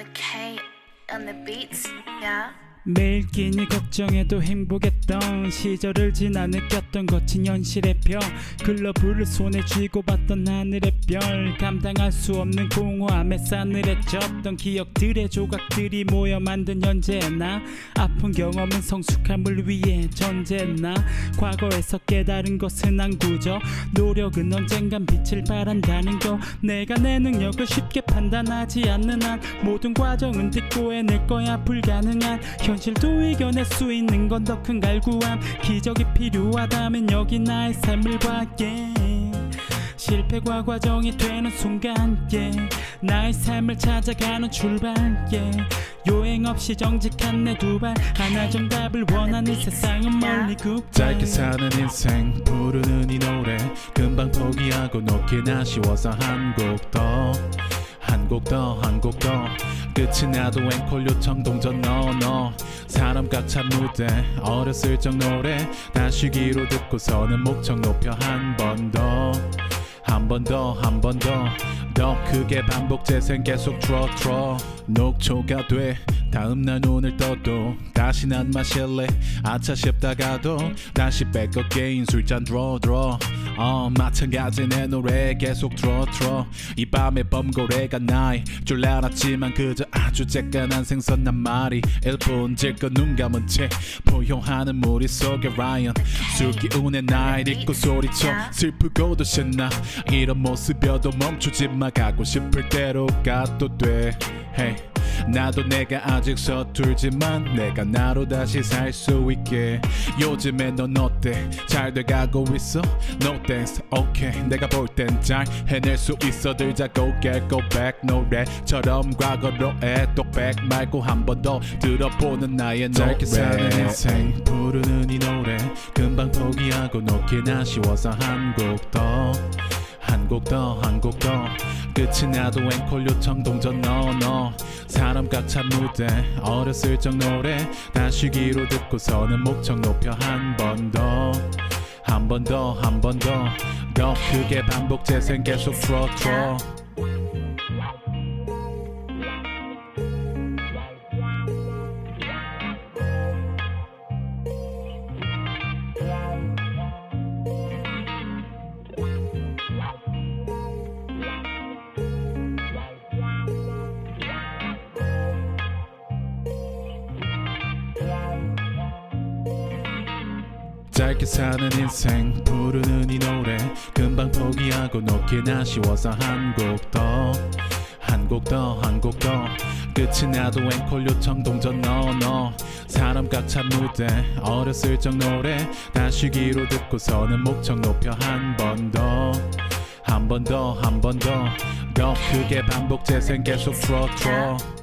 the K on the beats, yeah. 매일 끼니 걱정해도 행복했던 시절을 지나 느꼈던 거친 현실의 벽, 글러브를 손에 쥐고 봤던 하늘의 별, 감당할 수 없는 공허함에 싸늘해졌던 기억들의 조각들이 모여 만든 현재의 나. 아픈 경험은 성숙함을 위해 전제했나. 과거에서 깨달은 것은 안 굳어. 노력은 언젠간 빛을 발한다는 거. 내가 내 능력을 쉽게 판단하지 않는 한 모든 과정은 딛고 해낼 거야. 불가능한 현실도 이겨낼 수 있는 건 더 큰 갈구함. 기적이 필요하다면 여기 나의 삶을 봐, yeah. 실패과 과정이 되는 순간, yeah. 나의 삶을 찾아가는 출발, yeah. 요행 없이 정직한 내 두 발, 하나 정답을 원하는 세상은 멀리 굽게. 짧게 사는 인생 부르는 이 노래, 금방 포기하고 놓긴 아쉬워서 한 곡 더, 한 곡 더, 한 곡 더. 끝이 나도 앵콜 요청 동전 넣어. 사람 꽉 찬 무대, 어렸을 적 노래 다시 귀로 듣고서는 목청 높여 한 번 더, 한 번 더, 한 번 더. 더 크게 반복 재생 계속 틀어. 녹초가 돼 다음날 눈을 떠도 다시 난 마실래 아차 싶다가도 다시 백업게임 술잔 draw. 마찬가지 내 노래 계속 틀어. 이 밤의 범고래가 나의 줄 알았지만 그저 아주 쬐깐한 생선 한 마리. 1분 질거 눈 감은 채 포효하는 무리 속의 라이언. 술 기운에 날 잊고 소리쳐 슬프고도 신나. 이런 모습여도 멈추지 마. 가고 싶을 대로 가도 돼. Hey. 나도 내가 아직 서툴지만 내가 나로 다시 살 수 있게. 요즘에 넌 어때? 잘 돼가고 있어? No thanks, okay. 내가 볼 땐 잘 해낼 수 있어. 들자고 get go back. 노래처럼 과거로 해 또 back 말고 한 번 더 들어보는 나의 노래. 짧게 사는 인생 부르는 이 노래, 금방 포기하고 놓긴 아쉬워서 한 곡 더, 한 곡 더, 한 곡 더. 끝이 나도 앵콜 요청 동전 넣어. 사람 꽉 찬 무대, 어렸을 적 노래 다시 귀로 듣고서는 목청 높여 한 번 더, 한 번 더, 한 번 더. 더 크게 반복 재생 계속 틀어. 짧게 사는 인생 부르는 이 노래, 금방 포기하고 놓긴 아쉬워서 한 곡 더, 한 곡 더, 한 곡 더. 끝이 나도 앵콜 요청 동전 넣어. 사람 꽉 찬 무대, 어렸을 적 노래 다시 귀로 듣고서는 목청 높여 한 번 더, 한 번 더, 한 번 더. 더 크게 반복 재생 계속 틀어.